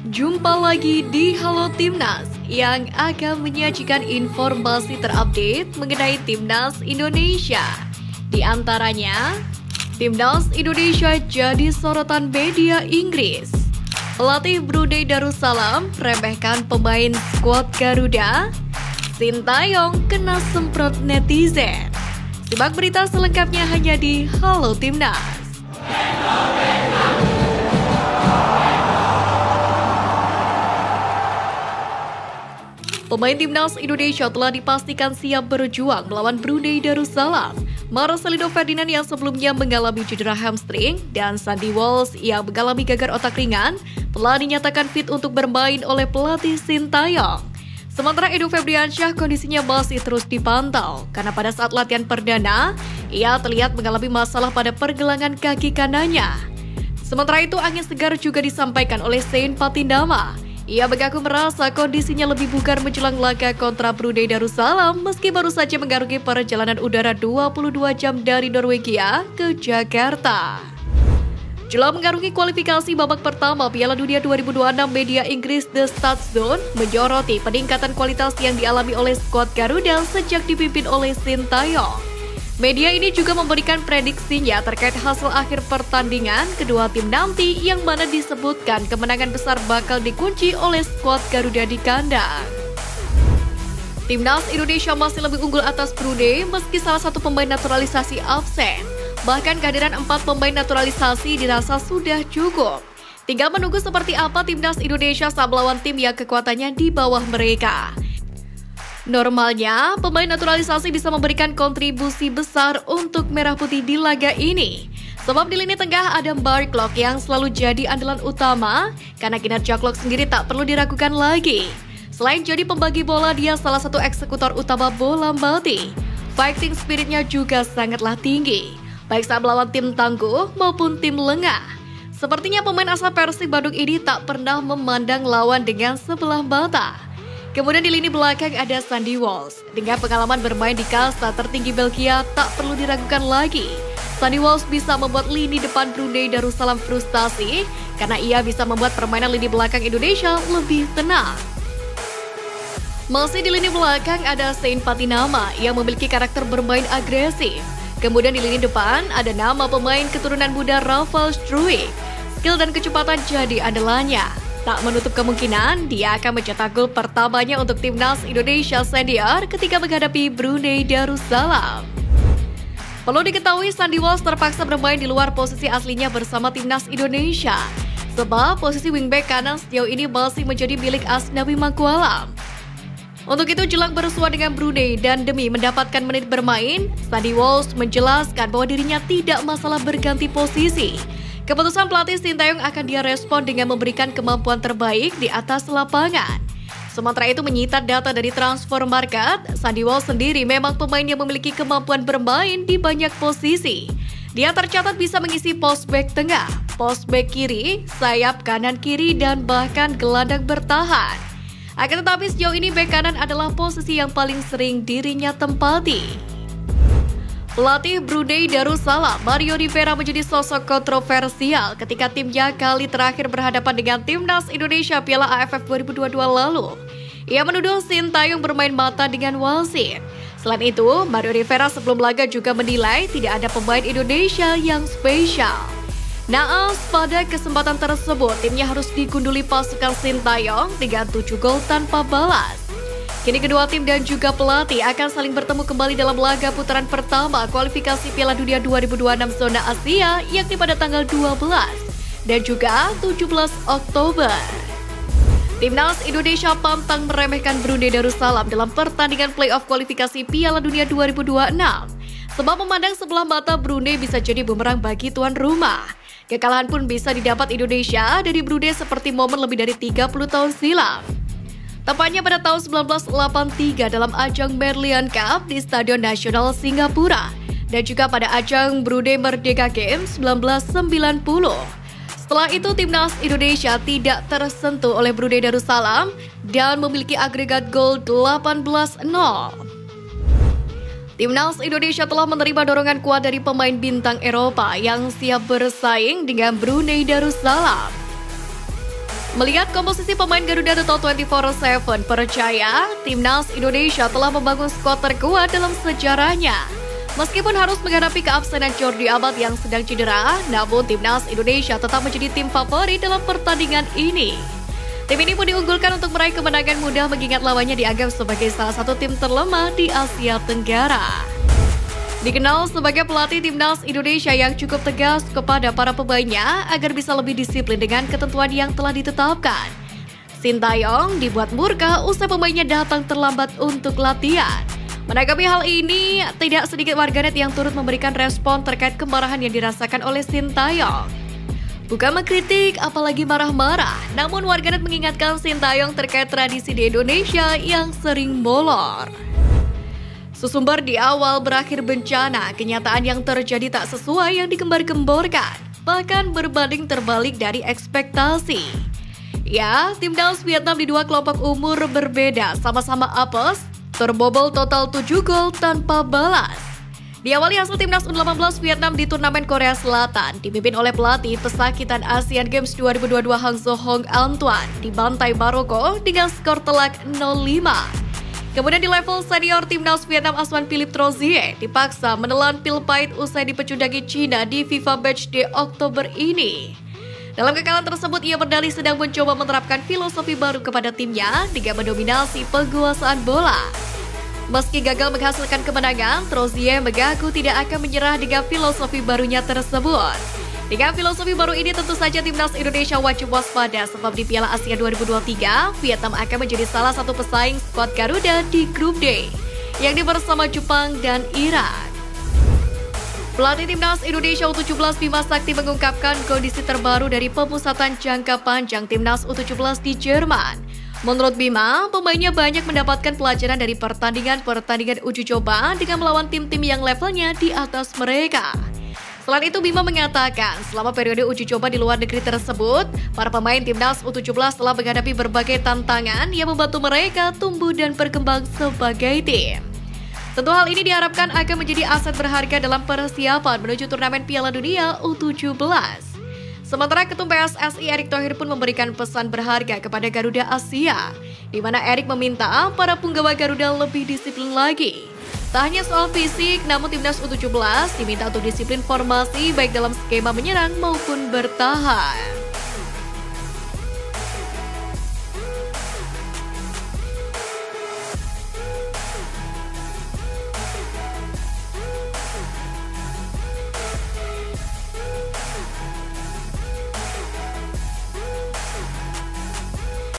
Jumpa lagi di Halo Timnas yang akan menyajikan informasi terupdate mengenai Timnas Indonesia. Di antaranya, Timnas Indonesia jadi sorotan media Inggris. Pelatih Brunei Darussalam remehkan pemain skuad Garuda. Sintayong kena semprot netizen. Simak berita selengkapnya hanya di Halo Timnas. Pemain Timnas Indonesia telah dipastikan siap berjuang melawan Brunei Darussalam. Marcelino Ferdinand yang sebelumnya mengalami cedera hamstring dan Sandy Walsh yang mengalami gagal otak ringan telah dinyatakan fit untuk bermain oleh pelatih Sintayong. Sementara Edo Febriansyah kondisinya masih terus dipantau karena pada saat latihan perdana ia terlihat mengalami masalah pada pergelangan kaki kanannya. Sementara itu angin segar juga disampaikan oleh Sein Patindama. Ia mengaku merasa kondisinya lebih bugar menjelang laga kontra Brunei Darussalam meski baru saja mengarungi perjalanan udara 22 jam dari Norwegia ke Jakarta. Jelang mengarungi kualifikasi babak pertama Piala Dunia 2026, media Inggris The Stadzone menyoroti peningkatan kualitas yang dialami oleh skuad Garuda sejak dipimpin oleh Sintayong. Media ini juga memberikan prediksinya terkait hasil akhir pertandingan kedua tim nanti yang mana disebutkan kemenangan besar bakal dikunci oleh skuad Garuda di kandang. Timnas Indonesia masih lebih unggul atas Brunei meski salah satu pemain naturalisasi absen. Bahkan kehadiran 4 pemain naturalisasi dirasa sudah cukup. Tinggal menunggu seperti apa Timnas Indonesia saat melawan tim yang kekuatannya di bawah mereka. Normalnya, pemain naturalisasi bisa memberikan kontribusi besar untuk Merah Putih di laga ini. Sebab di lini tengah ada Barklok yang selalu jadi andalan utama, karena kinerja Klok sendiri tak perlu diragukan lagi. Selain jadi pembagi bola, dia salah satu eksekutor utama bola mati. Fighting spiritnya juga sangatlah tinggi, baik saat melawan tim tangguh maupun tim lengah. Sepertinya pemain asal Persib Bandung ini tak pernah memandang lawan dengan sebelah mata. Kemudian di lini belakang ada Sandy Walsh. Dengan pengalaman bermain di kasta tertinggi Belgia, tak perlu diragukan lagi. Sandy Walsh bisa membuat lini depan Brunei Darussalam frustasi karena ia bisa membuat permainan lini belakang Indonesia lebih tenang. Masih di lini belakang ada Sein Patindama yang memiliki karakter bermain agresif. Kemudian di lini depan ada nama pemain keturunan muda Rafael Struijk. Skill dan kecepatan jadi andalannya. Tak menutup kemungkinan dia akan mencetak gol pertamanya untuk Timnas Indonesia senior ketika menghadapi Brunei Darussalam. Perlu diketahui Sandy Walsh terpaksa bermain di luar posisi aslinya bersama Timnas Indonesia. Sebab posisi wingback kanan sejauh ini masih menjadi milik Asnawi Mangkualam. Untuk itu jelang bersua dengan Brunei dan demi mendapatkan menit bermain, Sandy Walsh menjelaskan bahwa dirinya tidak masalah berganti posisi. Keputusan pelatih Sintayong akan dia respon dengan memberikan kemampuan terbaik di atas lapangan. Sementara itu menyita data dari transfer market, Sandy Walsh sendiri memang pemain yang memiliki kemampuan bermain di banyak posisi. Dia tercatat bisa mengisi pos back tengah, pos back kiri, sayap kanan kiri, dan bahkan gelandang bertahan. Akan tetapi sejauh ini back kanan adalah posisi yang paling sering dirinya tempati. Pelatih Brunei Darussalam, Mario Rivera menjadi sosok kontroversial ketika timnya kali terakhir berhadapan dengan Timnas Indonesia Piala AFF 2022 lalu. Ia menuduh Sintayong bermain mata dengan wasit. Selain itu, Mario Rivera sebelum laga juga menilai tidak ada pemain Indonesia yang spesial. Naas pada kesempatan tersebut, timnya harus digunduli pasukan Sintayong dengan 7 gol tanpa balas. Kini kedua tim dan juga pelatih akan saling bertemu kembali dalam laga putaran pertama kualifikasi Piala Dunia 2026 zona Asia yakni pada tanggal 12 dan juga 17 Oktober. Timnas Indonesia pantang meremehkan Brunei Darussalam dalam pertandingan playoff kualifikasi Piala Dunia 2026. Sebab memandang sebelah mata Brunei bisa jadi bumerang bagi tuan rumah. Kekalahan pun bisa didapat Indonesia dari Brunei seperti momen lebih dari 30 tahun silam. Tepatnya pada tahun 1983 dalam ajang Merlion Cup di Stadion Nasional Singapura dan juga pada ajang Brunei Merdeka Games 1990. Setelah itu Timnas Indonesia tidak tersentuh oleh Brunei Darussalam dan memiliki agregat gol 18-0. Timnas Indonesia telah menerima dorongan kuat dari pemain bintang Eropa yang siap bersaing dengan Brunei Darussalam. Melihat komposisi pemain Garuda The Top 24/7, percaya Timnas Indonesia telah membangun skuad terkuat dalam sejarahnya. Meskipun harus menghadapi keabsenan Jordi Amat yang sedang cedera, namun Timnas Indonesia tetap menjadi tim favorit dalam pertandingan ini. Tim ini pun diunggulkan untuk meraih kemenangan mudah mengingat lawannya dianggap sebagai salah satu tim terlemah di Asia Tenggara. Dikenal sebagai pelatih Timnas Indonesia yang cukup tegas kepada para pemainnya agar bisa lebih disiplin dengan ketentuan yang telah ditetapkan. Sintayong dibuat murka usai pemainnya datang terlambat untuk latihan. Menanggapi hal ini, tidak sedikit warganet yang turut memberikan respon terkait kemarahan yang dirasakan oleh Sintayong. Bukan mengkritik, apalagi marah-marah, namun warganet mengingatkan Sintayong terkait tradisi di Indonesia yang sering molor. Sesumber di awal berakhir bencana, kenyataan yang terjadi tak sesuai yang digembar-gemborkan, bahkan berbanding terbalik dari ekspektasi. Ya, Timnas Vietnam di dua kelompok umur berbeda, sama-sama apes, terbobol total 7 gol tanpa balas. Diawali hasil Timnas U18 Vietnam di turnamen Korea Selatan, dipimpin oleh pelatih pesakitan Asian Games 2022 Hangzhou Hong Antoine, dibantai Maroko dengan skor telak 0-5. Kemudian di level senior Timnas Vietnam Asuhan Philippe Troussier dipaksa menelan pil pahit usai dipecundangi Cina di FIFA Matchday Oktober ini. Dalam kekalahan tersebut, ia berdalih sedang mencoba menerapkan filosofi baru kepada timnya dengan mendominasi penguasaan bola. Meski gagal menghasilkan kemenangan, Troussier mengaku tidak akan menyerah dengan filosofi barunya tersebut. Dengan filosofi baru ini tentu saja Timnas Indonesia wajib waspada sebab di Piala Asia 2023, Vietnam akan menjadi salah satu pesaing skuad Garuda di Grup D, yakni bersama Jepang dan Irak. Pelatih Timnas Indonesia U17 Bima Sakti mengungkapkan kondisi terbaru dari pemusatan jangka panjang Timnas U17 di Jerman. Menurut Bima, pemainnya banyak mendapatkan pelajaran dari pertandingan-pertandingan uji coba dengan melawan tim-tim yang levelnya di atas mereka. Selain itu, Bima mengatakan selama periode uji coba di luar negeri tersebut, para pemain Timnas U17 telah menghadapi berbagai tantangan yang membantu mereka tumbuh dan berkembang sebagai tim. Tentu hal ini diharapkan akan menjadi aset berharga dalam persiapan menuju turnamen Piala Dunia U17. Sementara Ketum PSSI Erick Thohir pun memberikan pesan berharga kepada Garuda Asia, di mana Erick meminta para punggawa Garuda lebih disiplin lagi. Tak hanya soal fisik, namun Timnas U17 diminta untuk disiplin formasi baik dalam skema menyerang maupun bertahan.